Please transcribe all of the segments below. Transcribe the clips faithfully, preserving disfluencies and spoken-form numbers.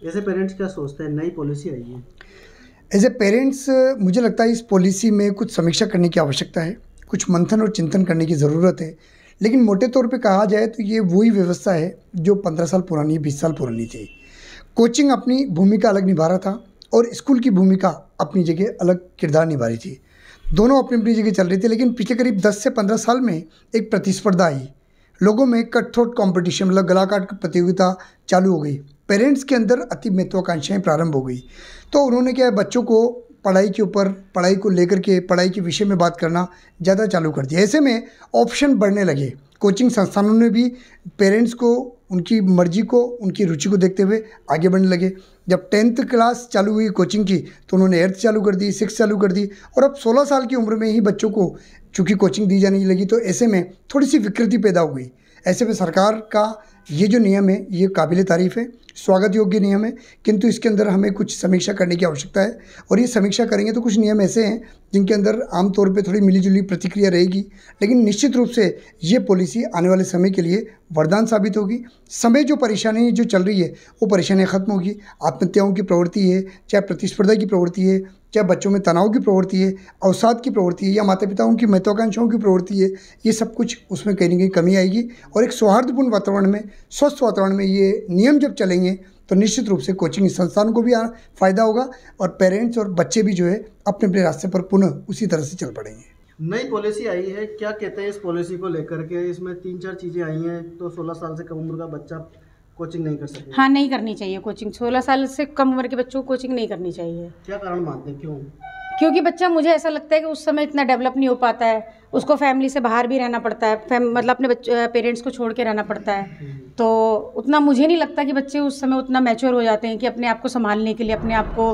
ऐसे पेरेंट्स क्या सोचते हैं, नई पॉलिसी आई है? एज ए पेरेंट्स मुझे लगता है इस पॉलिसी में कुछ समीक्षा करने की आवश्यकता है, कुछ मंथन और चिंतन करने की ज़रूरत है। लेकिन मोटे तौर पे कहा जाए तो ये वही व्यवस्था है जो पंद्रह साल पुरानी, बीस साल पुरानी थी। कोचिंग अपनी भूमिका अलग निभा रहा था और स्कूल की भूमिका अपनी जगह अलग किरदार निभा रही थी। दोनों अपनी अपनी जगह चल रही थी, लेकिन पिछले करीब दस से पंद्रह साल में एक प्रतिस्पर्धा आई। लोगों में कट थ्रोट कॉम्पिटिशन, मतलब गला काट प्रतियोगिता चालू हो गई। पेरेंट्स के अंदर अति महत्वाकांक्षाएँ प्रारंभ हो गई। तो उन्होंने क्या है, बच्चों को पढ़ाई के ऊपर, पढ़ाई को लेकर के, पढ़ाई के विषय में बात करना ज़्यादा चालू कर दिया। ऐसे में ऑप्शन बढ़ने लगे। कोचिंग संस्थानों ने भी पेरेंट्स को, उनकी मर्जी को, उनकी रुचि को देखते हुए आगे बढ़ने लगे। जब टेंथ क्लास चालू हुई कोचिंग की तो उन्होंने एट्थ चालू कर दी, सिक्स चालू कर दी और अब सोलह साल की उम्र में ही बच्चों को चूँकि कोचिंग दी जाने लगी, तो ऐसे में थोड़ी सी विकृति पैदा हो गई। ऐसे में सरकार का ये जो नियम है ये काबिल तारीफ़ है, स्वागत योग्य नियम है, किंतु इसके अंदर हमें कुछ समीक्षा करने की आवश्यकता है। और ये समीक्षा करेंगे तो कुछ नियम ऐसे हैं जिनके अंदर आमतौर पे थोड़ी मिलीजुली प्रतिक्रिया रहेगी, लेकिन निश्चित रूप से ये पॉलिसी आने वाले समय के लिए वरदान साबित होगी। समय जो परेशानी जो चल रही है वो परेशानियाँ खत्म होगी। आत्महत्याओं की प्रवृत्ति है, चाहे प्रतिस्पर्धा की प्रवृत्ति है, चाहे बच्चों में तनाव की प्रवृत्ति है, अवसाद की प्रवृत्ति है, या माता पिताओं की महत्वाकांक्षाओं की प्रवृत्ति है, ये सब कुछ उसमें कहीं ना कहीं कमी आएगी। और एक सौहार्दपूर्ण वातावरण में, स्वस्थ वातावरण में ये नियम जब चलेंगे तो निश्चित रूप से कोचिंग संस्थानों को भी फ़ायदा होगा और पेरेंट्स और बच्चे भी जो है अपने अपने रास्ते पर पुनः उसी तरह से चल पड़ेंगे। नई पॉलिसी आई है, क्या कहते हैं इस पॉलिसी को लेकर के? इसमें तीन चार चीज़ें आई हैं। तो सोलह साल से कम उम्र का बच्चा कोचिंग नहीं कर सकता। हाँ, नहीं करनी चाहिए कोचिंग। सोलह साल से कम उम्र के बच्चों को कोचिंग नहीं करनी चाहिए। क्या कारण मानते हैं, क्यों? क्योंकि बच्चा, मुझे ऐसा लगता है कि उस समय इतना डेवलप नहीं हो पाता है, उसको फैमिली से बाहर भी रहना पड़ता है, मतलब अपने बच्चे पेरेंट्स को छोड़ के रहना पड़ता है। तो उतना मुझे नहीं लगता कि बच्चे उस समय उतना मैच्योर हो जाते हैं कि अपने आप को संभालने के लिए, अपने आप को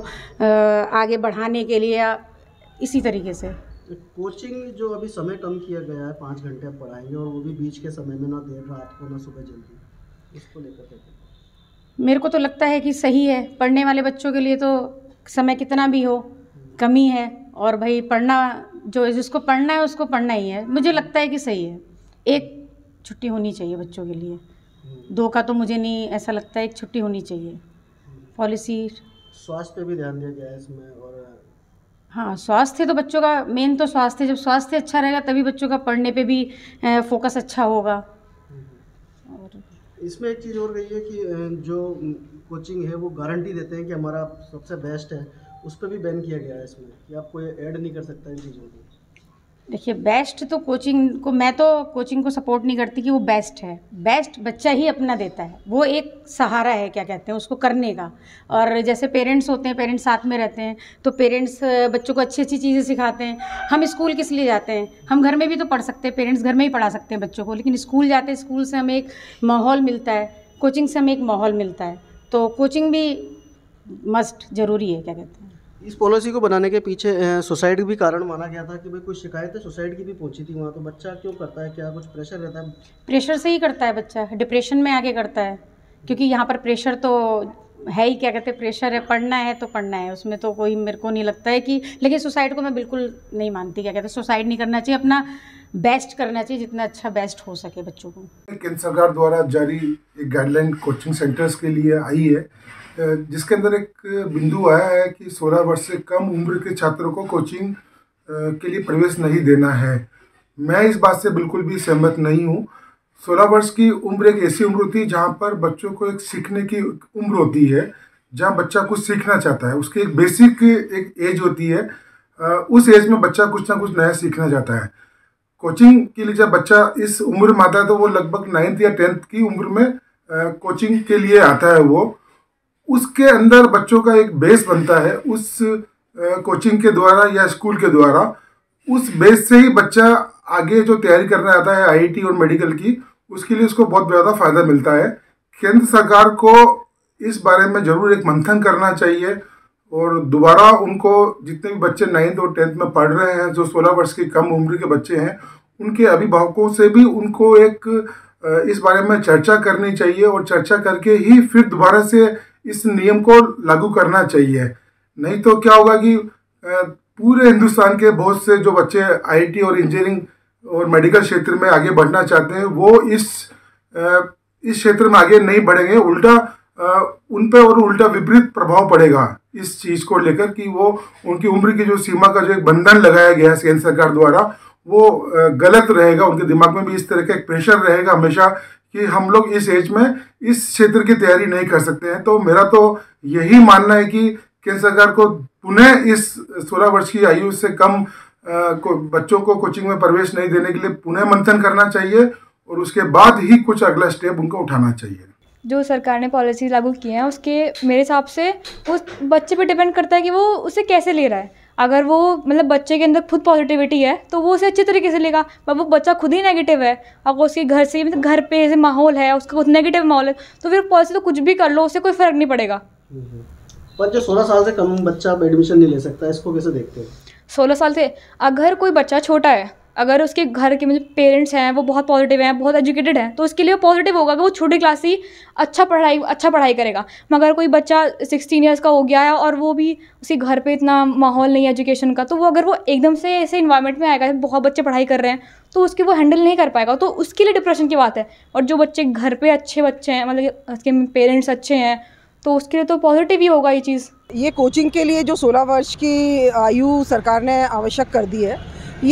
आगे बढ़ाने के लिए, या इसी तरीके से। कोचिंग जो अभी समय कम किया गया है, पाँच घंटे आप पढ़ाएंगे और वो भी बीच के समय में, ना देर रात को ना सुबह जल्दी, इसको लेकर के मेरे को तो लगता है कि सही है। पढ़ने वाले बच्चों के लिए तो समय कितना भी हो कमी है, और भाई पढ़ना, जो जिसको पढ़ना है उसको पढ़ना ही है। मुझे लगता है कि सही है। एक छुट्टी होनी चाहिए बच्चों के लिए, दो का तो मुझे नहीं ऐसा लगता है, एक छुट्टी होनी चाहिए। पॉलिसी स्वास्थ्य पे भी ध्यान दिया गया है इसमें। और हाँ, स्वास्थ्य तो बच्चों का मेन तो स्वास्थ्य, जब स्वास्थ्य अच्छा रहेगा तभी बच्चों का पढ़ने पे भी फोकस अच्छा होगा। और इसमें एक चीज़ और गई है कि जो कोचिंग है वो गारंटी देते हैं कि हमारा सबसे बेस्ट है, उस पर भी बैन किया गया है इसमें कि आप कोई ऐड नहीं कर सकता इन चीज़ों को। देखिए, बेस्ट तो कोचिंग को, मैं तो कोचिंग को सपोर्ट नहीं करती कि वो बेस्ट है। बेस्ट बच्चा ही अपना देता है, वो एक सहारा है, क्या कहते हैं उसको, करने का। और जैसे पेरेंट्स होते हैं, पेरेंट्स साथ में रहते हैं, तो पेरेंट्स बच्चों को अच्छी अच्छी चीज़ें सिखाते हैं। हम स्कूल किस लिए जाते हैं? हम घर में भी तो पढ़ सकते हैं, पेरेंट्स घर में ही पढ़ा सकते हैं बच्चों को, लेकिन स्कूल जाते हैं, स्कूल से हमें एक माहौल मिलता है, कोचिंग से हमें एक माहौल मिलता है। तो कोचिंग भी मस्ट ज़रूरी है, क्या कहते हैं। इस पॉलिसी को बनाने के पीछे सोसाइटी भी कारण माना गया था कि भाई कुछ शिकायतें सोसाइटी की भी पहुंची थी वहाँ, तो बच्चा क्यों करता है, क्या कुछ प्रेशर रहता है? प्रेशर से ही करता है बच्चा, डिप्रेशन में आगे करता है, क्योंकि यहाँ पर प्रेशर तो है ही, क्या कहते हैं, प्रेशर है, पढ़ना है तो पढ़ना है, उसमें तो कोई, मेरे को नहीं लगता है कि, लेकिन सुसाइड को मैं बिल्कुल नहीं मानती, क्या कहते हैं, सुसाइड नहीं करना चाहिए, अपना बेस्ट करना चाहिए, जितना अच्छा बेस्ट हो सके बच्चों को। केंद्र सरकार द्वारा जारी एक गाइडलाइन कोचिंग सेंटर्स के लिए आई है, जिसके अंदर एक बिंदु आया है कि सोलह वर्ष से कम उम्र के छात्रों को कोचिंग के लिए प्रवेश नहीं देना है। मैं इस बात से बिल्कुल भी सहमत नहीं हूँ। सोलह वर्ष की उम्र एक ऐसी उम्र होती है जहाँ पर बच्चों को एक सीखने की उम्र होती है, जहाँ बच्चा कुछ सीखना चाहता है, उसकी एक बेसिक एक एज होती है, उस एज में बच्चा कुछ ना कुछ नया सीखना चाहता है। कोचिंग के लिए जब बच्चा इस उम्र में आता है तो वो लगभग नाइन्थ या टेंथ की उम्र में कोचिंग के लिए आता है। वो उसके अंदर बच्चों का एक बेस बनता है, उस कोचिंग के द्वारा या स्कूल के द्वारा, उस बेस से ही बच्चा आगे जो तैयारी करना आता है आईआईटी और मेडिकल की, उसके लिए उसको बहुत ज़्यादा फायदा मिलता है। केंद्र सरकार को इस बारे में ज़रूर एक मंथन करना चाहिए और दोबारा उनको, जितने भी बच्चे नाइन्थ और टेंथ में पढ़ रहे हैं, जो सोलह वर्ष की कम उम्र के बच्चे हैं, उनके अभिभावकों से भी उनको एक इस बारे में चर्चा करनी चाहिए और चर्चा करके ही फिर दोबारा से इस नियम को लागू करना चाहिए। नहीं तो क्या होगा कि पूरे हिंदुस्तान के बहुत से जो बच्चे आईआईटी और इंजीनियरिंग और मेडिकल क्षेत्र में आगे बढ़ना चाहते हैं, वो इस इस क्षेत्र में आगे नहीं बढ़ेंगे, उल्टा उन पे और उल्टा विपरीत प्रभाव पड़ेगा इस चीज़ को लेकर कि वो उनकी उम्र की जो सीमा का जो एक बंधन लगाया गया है केंद्र सरकार द्वारा वो गलत रहेगा। उनके दिमाग में भी इस तरह का एक प्रेशर रहेगा हमेशा कि हम लोग इस एज में इस क्षेत्र की तैयारी नहीं कर सकते हैं। तो मेरा तो यही मानना है कि केंद्र सरकार को पुनः इस सोलह वर्ष की आयु से कम आ, को बच्चों को कोचिंग में प्रवेश नहीं देने के लिए पुनः मंथन करना चाहिए और उसके बाद ही कुछ अगला स्टेप उनको उठाना चाहिए। जो सरकार ने पॉलिसी लागू की है उसके मेरे हिसाब से उस बच्चे पे डिपेंड करता है कि वो उसे कैसे ले रहा है। अगर वो मतलब बच्चे के अंदर खुद पॉजिटिविटी है तो वो उसे अच्छे तरीके से लेगा। पर वो बच्चा खुद ही नेगेटिव है, अगर उसके घर से मतलब घर पे ऐसे माहौल है, उसका खुद नेगेटिव माहौल है, तो फिर पॉलिसी तो कुछ भी कर लो उससे कोई फ़र्क नहीं पड़ेगा। पर जो सोलह साल से कम बच्चा अब एडमिशन नहीं ले सकता, इसको कैसे देखते हैं? सोलह साल से अगर कोई बच्चा छोटा है, अगर उसके घर के मतलब पेरेंट्स हैं वो बहुत पॉजिटिव हैं, बहुत एजुकेटेड हैं, तो उसके लिए वो पॉजिटिव होगा कि वो छोटी क्लास ही अच्छा पढ़ाई अच्छा पढ़ाई करेगा। मगर कोई बच्चा सिक्सटीन ईयर्स का हो गया है और वो भी उसके घर पे इतना माहौल नहीं है एजुकेशन का, तो वो अगर वो एकदम से ऐसे इन्वायरमेंट में आएगा, बहुत बच्चे पढ़ाई कर रहे हैं, तो उसके वो हैंडल नहीं कर पाएगा, तो उसके लिए डिप्रेशन की बात है। और जो बच्चे घर पर अच्छे बच्चे हैं, मतलब उसके पेरेंट्स अच्छे हैं, तो उसके लिए तो पॉजिटिव ही होगा ये चीज़। ये कोचिंग के लिए जो सोलह वर्ष की आयु सरकार ने आवश्यक कर दी है,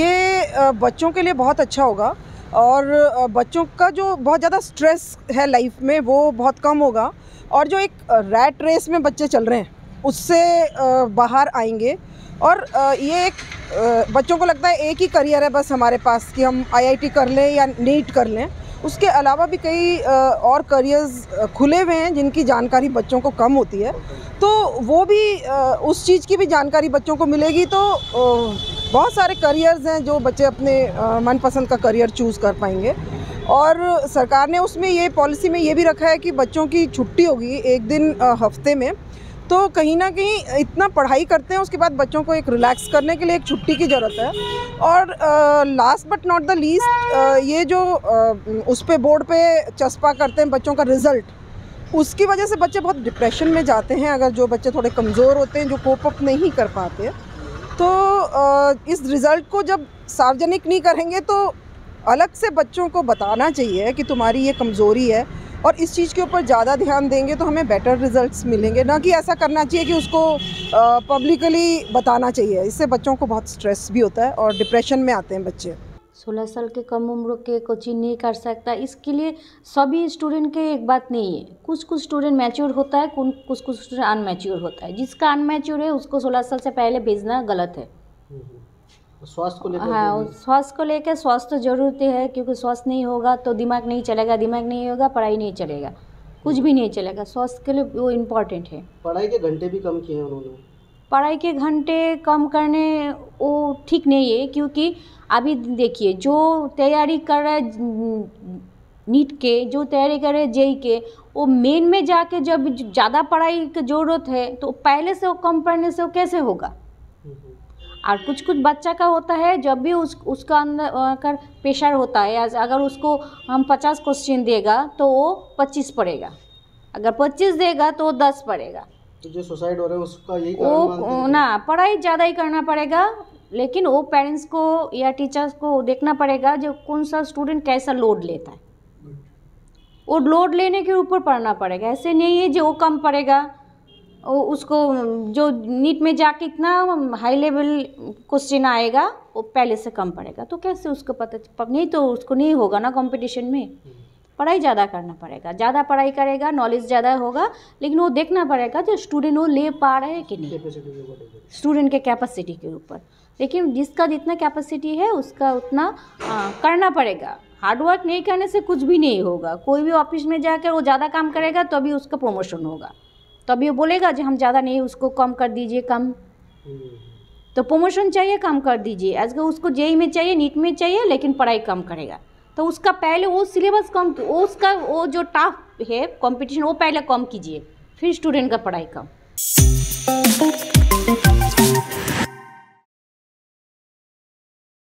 ये बच्चों के लिए बहुत अच्छा होगा और बच्चों का जो बहुत ज़्यादा स्ट्रेस है लाइफ में वो बहुत कम होगा और जो एक रैट रेस में बच्चे चल रहे हैं उससे बाहर आएंगे। और ये एक बच्चों को लगता है एक ही करियर है बस हमारे पास कि हम आईआईटी कर लें या नीट कर लें, उसके अलावा भी कई और करियर्स खुले हुए हैं जिनकी जानकारी बच्चों को कम होती है, तो वो भी उस चीज़ की भी जानकारी बच्चों को मिलेगी। तो बहुत सारे करियर्स हैं जो बच्चे अपने मनपसंद का करियर चूज़ कर पाएंगे। और सरकार ने उसमें ये पॉलिसी में ये भी रखा है कि बच्चों की छुट्टी होगी एक दिन हफ्ते में, तो कहीं ना कहीं इतना पढ़ाई करते हैं उसके बाद बच्चों को एक रिलैक्स करने के लिए एक छुट्टी की ज़रूरत है। और last but not the least, ये जो uh, उस पे बोर्ड पे चस्पा करते हैं बच्चों का रिज़ल्ट, उसकी वजह से बच्चे बहुत डिप्रेशन में जाते हैं। अगर जो बच्चे थोड़े कमज़ोर होते हैं, जो कोप अप नहीं कर पाते, तो uh, इस रिज़ल्ट को जब सार्वजनिक नहीं करेंगे तो अलग से बच्चों को बताना चाहिए कि तुम्हारी ये कमज़ोरी है और इस चीज़ के ऊपर ज़्यादा ध्यान देंगे तो हमें बेटर रिजल्ट्स मिलेंगे। ना कि ऐसा करना चाहिए कि उसको पब्लिकली बताना चाहिए, इससे बच्चों को बहुत स्ट्रेस भी होता है और डिप्रेशन में आते हैं बच्चे। सोलह साल के कम उम्र के कोचिंग नहीं कर सकता, इसके लिए सभी स्टूडेंट के एक बात नहीं है। कुछ कुछ स्टूडेंट मैच्योर होता है, कुछ कुछ स्टूडेंट अनमैच्योर होता है। जिसका अनमैच्योर है उसको सोलह साल से पहले भेजना गलत है। स्वास्थ्य को लेकर, हाँ, स्वास्थ्य को लेकर स्वास्थ्य तो जरूरत है, क्योंकि स्वास्थ्य नहीं होगा तो दिमाग नहीं चलेगा, दिमाग नहीं होगा पढ़ाई नहीं चलेगा, कुछ भी नहीं चलेगा। स्वास्थ्य के लिए वो इम्पोर्टेंट है। पढ़ाई के घंटे भी कम किए हैं उन्होंने। पढ़ाई के घंटे कम करने वो ठीक नहीं है, क्योंकि अभी देखिए जो तैयारी कर रहा है नीट के, जो तैयारी कर रहे हैं जेई के, वो मेन में जाके जब ज़्यादा पढ़ाई की ज़रूरत है तो पहले से वो कम पढ़ने से वो कैसे होगा। और कुछ कुछ बच्चा का होता है जब भी उस उसका अंदर कर प्रेशर होता है, अगर उसको हम पचास क्वेश्चन देगा तो वो पच्चीस पढ़ेगा, अगर पच्चीस देगा तो वो दस पढ़ेगा। तो जो सुसाइड हो रहे हैं उसका यही कारण मानते हैं? ना, पढ़ाई ज़्यादा ही करना पड़ेगा, लेकिन वो पेरेंट्स को या टीचर्स को देखना पड़ेगा जो कौन सा स्टूडेंट कैसा लोड लेता है, वो लोड लेने के ऊपर पढ़ना पड़ेगा। ऐसे नहीं है जो वो कम पढ़ेगा, उसको जो नीट में जाके इतना हाई लेवल क्वेश्चन आएगा वो पहले से कम पड़ेगा, तो कैसे उसको पता, नहीं तो उसको नहीं होगा ना कंपटीशन में। पढ़ाई ज़्यादा करना पड़ेगा, ज़्यादा पढ़ाई करेगा नॉलेज ज़्यादा होगा, लेकिन वो देखना पड़ेगा जो स्टूडेंट वो ले पा रहे हैं कि नहीं, स्टूडेंट के कैपेसिटी के ऊपर। लेकिन जिसका जितना कैपेसिटी है उसका उतना आ, करना पड़ेगा। हार्डवर्क नहीं करने से कुछ भी नहीं होगा। कोई भी ऑफिस में जाकर वो ज़्यादा काम करेगा तो अभी उसका प्रमोशन होगा, तभी वो बोलेगा जो हम ज़्यादा नहीं, उसको कम कर दीजिए, कम तो प्रमोशन चाहिए, कम कर दीजिए। आज का उसको जेई में चाहिए, नीट में चाहिए, लेकिन पढ़ाई कम करेगा तो उसका पहले वो सिलेबस कम, वो उसका वो जो टफ है कंपटीशन वो पहले कम कीजिए, फिर स्टूडेंट का पढ़ाई कम।